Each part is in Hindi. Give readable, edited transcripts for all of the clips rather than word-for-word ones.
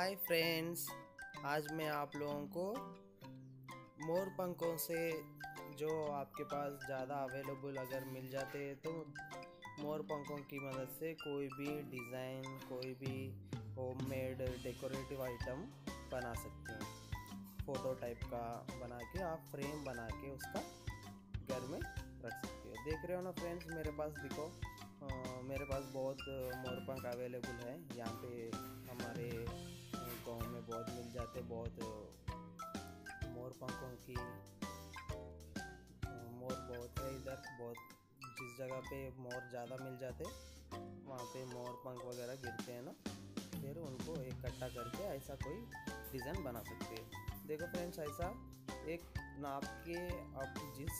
हाय फ्रेंड्स, आज मैं आप लोगों को मोर पंखों से जो आपके पास ज़्यादा अवेलेबल अगर मिल जाते हैं तो मोर पंखों की मदद से कोई भी डिज़ाइन, कोई भी होममेड डेकोरेटिव आइटम बना सकते हैं। फ़ोटो टाइप का बना के आप फ्रेम बना के उसका घर में रख सकते हो। देख रहे हो ना फ्रेंड्स, मेरे पास देखो, मेरे पास बहुत मोर पंख अवेलेबल है। यहाँ पे हमारे गांव में बहुत मिल जाते, बहुत मोर पंखों की मोर बहुत है इधर। बहुत जिस जगह पे मोर ज़्यादा मिल जाते वहाँ पे मोर पंख वगैरह गिरते हैं ना, फिर उनको इकट्ठा करके ऐसा कोई डिज़ाइन बना सकते हैं। देखो फ्रेंड्स, ऐसा एक नाप के आप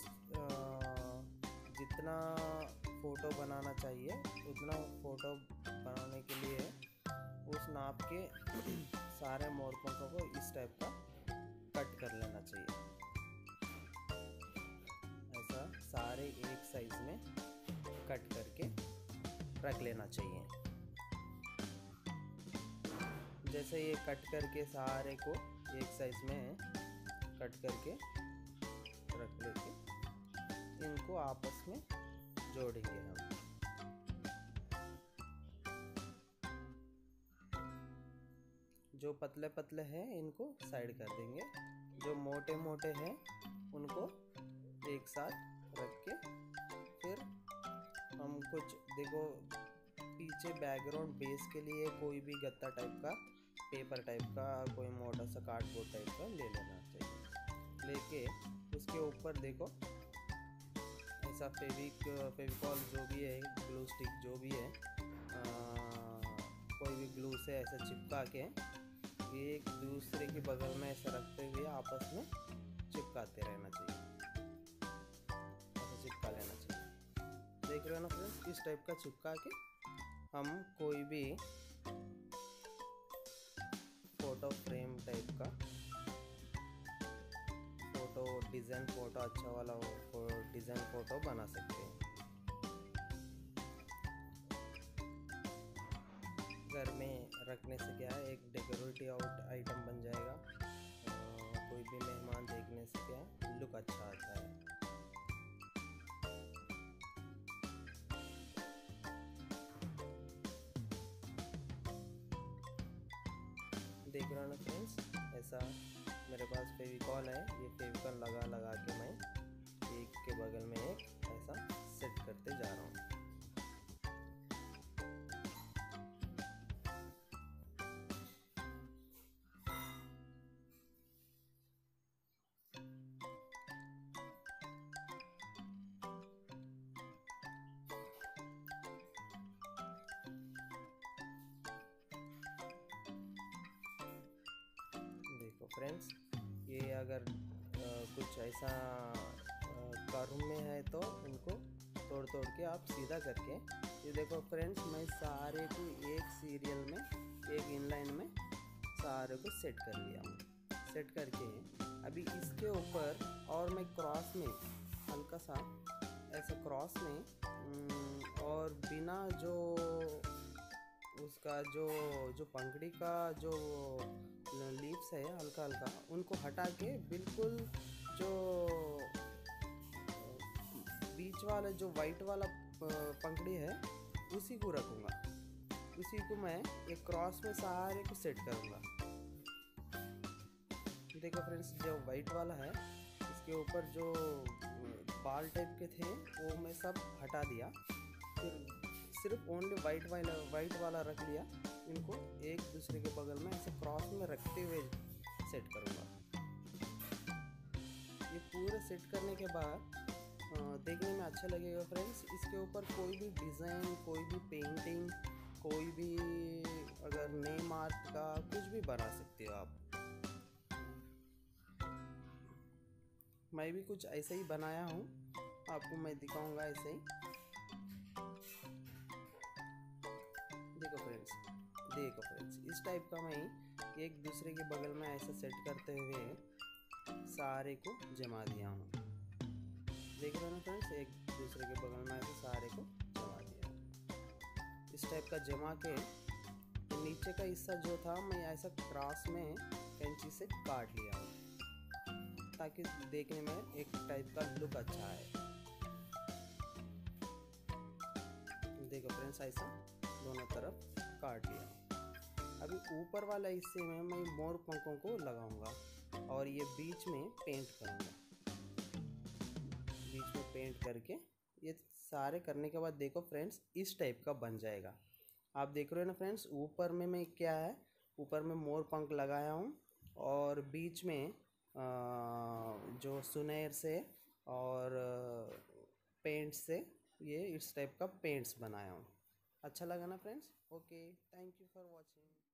जितना फ़ोटो बनाना चाहिए उतना फ़ोटो बनाने के लिए उस नाप के सारे मोर पंखों को इस टाइप का कट कर लेना चाहिए। ऐसा सारे एक साइज में कट करके रख लेना चाहिए। जैसे ये कट करके सारे को एक साइज में कट करके रख लेके इनको आपस में जोड़ेंगे हम। जो पतले पतले हैं इनको साइड कर देंगे, जो मोटे मोटे हैं उनको एक साथ रख के फिर हम कुछ देखो पीछे बैकग्राउंड बेस के लिए कोई भी गत्ता टाइप का, पेपर टाइप का, कोई मोटा सा कार्डबोर्ड टाइप का ले लेना चाहिए। लेके उसके ऊपर देखो ऐसा फेविकॉल जो भी है, ग्लू स्टिक जो भी है, कोई भी ग्लू से ऐसा चिपका के एक दूसरे के बगल में ऐसा रखते हुए आपस में चिपकाते रहना चाहिए। ऐसा चिपका लेना चाहिए। देख रहे हो ना फ्रेंड्स, इस टाइप का चिपका के हम कोई भी फोटो फ्रेम टाइप का फोटो डिज़ाइन, फोटो अच्छा वाला डिज़ाइन फोटो बना सकते हैं। घर में रखने से क्या है, एक डेकोरेटिव आइटम बन जाएगा। कोई भी मेहमान देखने से क्या है, लुक अच्छा आता है। देख रहे हो ना फ्रेंड्स, ऐसा मेरे पास फेविकॉल है। ये फेविकॉल लगा के मैं एक के बगल में एक ऐसा सेट करते जा रहा हूँ। देखो फ्रेंड्स, ये अगर कुछ ऐसा कर्व में है तो इनको तोड़ तोड़ के आप सीधा करके, ये देखो फ्रेंड्स, मैं सारे को एक सीरियल में, एक इनलाइन में सारे को सेट कर लिया हूँ। सेट करके अभी इसके ऊपर और मैं क्रॉस में हल्का सा ऐसा क्रॉस में और बिना जो उसका जो पंखड़ी का जो लीव्स है हल्का हल्का उनको हटा के बिल्कुल जो बीच वाला जो वाइट वाला पंखड़ी है उसी को रखूँगा। उसी को मैं एक क्रॉस में सारे को सेट करूँगा। देखो फ्रेंड्स, जो वाइट वाला है इसके ऊपर जो बाल टाइप के थे वो मैं सब हटा दिया, फिर सिर्फ ओनली वाइट वाला रख लिया। इनको एक दूसरे के बगल में ऐसे क्रॉस में रखते हुए सेट करूँगा। ये पूरे सेट करने के बाद देखने में अच्छा लगेगा फ्रेंड्स। इसके ऊपर कोई भी डिज़ाइन, कोई भी पेंटिंग, कोई भी अगर नेम आर्ट का कुछ भी बना सकते हो आप। मैं भी कुछ ऐसे ही बनाया हूँ, आपको मैं दिखाऊंगा ऐसे ही। देखो फ्रेंड्स, इस टाइप का मैं एक दूसरे के बगल में ऐसा सेट करते हुए सारे को जमा दिया हूँ। देख रहे हो ना फ्रेंड्स, एक दूसरे के बगल में ऐसे सारे को जमा दिया। इस टाइप का जमा के नीचे का हिस्सा जो था मैं ऐसा क्रॉस में कैंची से काट लिया हूँ ताकि देखने में एक टाइप का लुक अच्छा आए। देखो फ्रेंड्स, ऐसा दोनों तरफ काट लिया। अभी ऊपर वाला हिस्से में मैं मोर पंखों को लगाऊंगा और ये बीच में पेंट करूंगा। बीच में पेंट करके ये सारे करने के बाद देखो फ्रेंड्स, इस टाइप का बन जाएगा। आप देख रहे हो ना फ्रेंड्स, ऊपर में मैं क्या है, ऊपर में मोर पंख लगाया हूँ और बीच में जो सुनहर से और पेंट से ये इस टाइप का पेंट्स बनाया हूँ। अच्छा लगा ना friends? Okay, thank you for watching.